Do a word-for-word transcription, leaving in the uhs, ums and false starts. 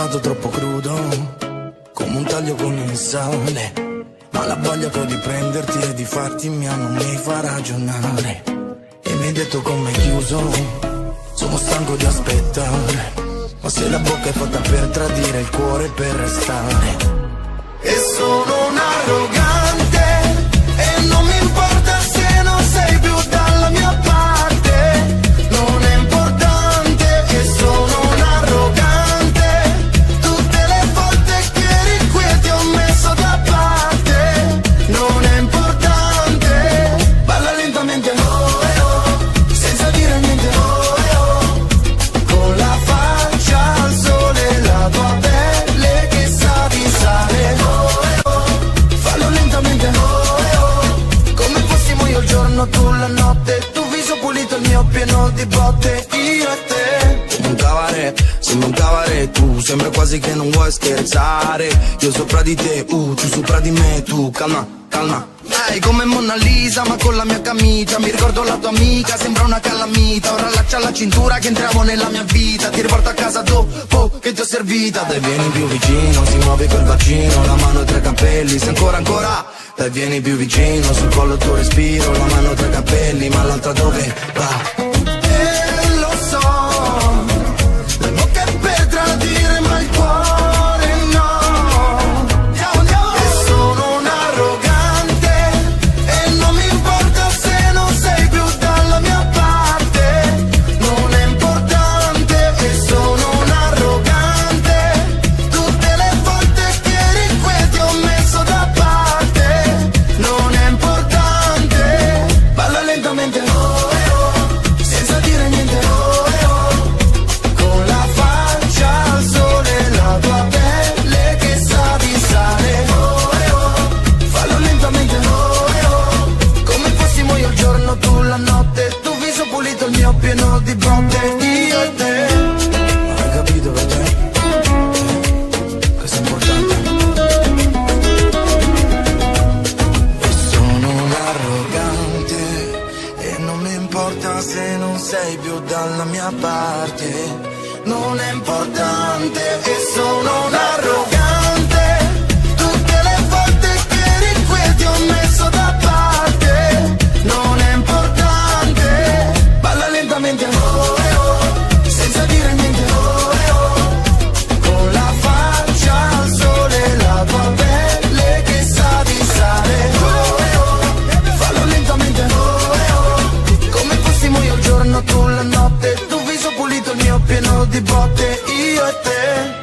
stato troppo crudo, come un taglio con il sale, ma la voglia che ho di prenderti e di farti mia non mi fa ragionare. E mi hai detto come chiuso, sono stanco di aspettare, ma se la bocca è fatta per tradire, il cuore per restare. E sono un arrogante e non mi importa se non sei più dalla mia parte, non è importante. E sono un arrogante, tutte le volte che eri qui ti ho messo da parte, non è importante. Balla lentamente, oh eh oh, senza dire niente, oh eh oh, con la faccia al sole, la tua pelle che sa di sale, oh eh oh, fallo lentamente, oh eh oh, come fossimo io il giorno, tu la notte, tu viso pulito, il mio pieno di botte, io e te. Come un cabaret, sembra un cabaret, tu sembra quasi che non vuoi scherzare. Io sopra di te, uh, tu sopra di me, tu calma, calma. Lei come Mona Lisa ma con la mia camicia, mi ricordo la tua amica, sembra una calamita. Ora allaccia la cintura che entriamo nella mia vita, ti riporto a casa dopo che ti ho servita. Dai vieni più vicino, si muove col bacino, la mano tra i capelli, se ancora ancora. Dai vieni più vicino, sul collo il tuo respiro, la mano tra i capelli, ma l'altra dove va? E lo so, la bocca è per tradire ma il cuore no. Andiamo, andiamo. E sono un arrogante e non mi importa se non sei più dalla mia parte, non è importante. E sono un arrogante, tutte le volte che eri qui ti ho messo da parte, non è importante. Balla lentamente, oh eh oh, senza dire niente, oh eh oh, con la faccia al sole, la tua pelle che sa di sale, oh eh oh, fallo lentamente, oh eh oh, come fossimo io il giorno, tu la notte, tu viso pulito, il mio pieno di botte, io e te. Hai capito per te? Eh, questo è importante. E sono un arrogante e non mi importa se non sei più dalla mia parte, non è importante. E sono un arrogante, tutte le volte che eri qui ti ho messo da parte, non è importante. Balla lentamente, oh eh oh, senza dire niente, oh eh oh, con la faccia al sole, la tua pelle che sa di sale, oh eh oh, fallo lentamente, oh eh oh, come fossimo io il giorno, tu la notte, tu viso pulito, il mio pieno di botte, io e te.